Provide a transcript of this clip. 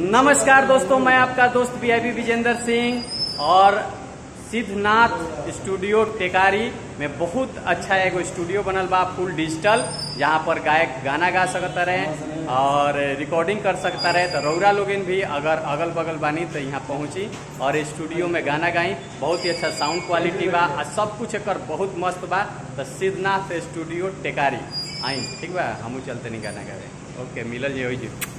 नमस्कार दोस्तों, मैं आपका दोस्त वीआईपी विजेंद्र सिंह और सिद्धनाथ स्टूडियो टेकारी में बहुत अच्छा एगो स्टूडियो बनल बा, फुल डिजिटल, जहाँ पर गायक गाना गा सकता रहे और रिकॉर्डिंग कर सकता रहे। तो रौरा लोगन भी अगर अगल बगल बानी तो यहाँ पहुँची और स्टूडियो में गाना गाई। बहुत ही अच्छा साउंड क्वालिटी बा और सब कुछ एक बहुत मस्त बा। तो सिद्धनाथ स्टूडियो टेकारी आई, ठीक बा, हमू चलते नहीं गाना गावे। ओके, मिलल जी।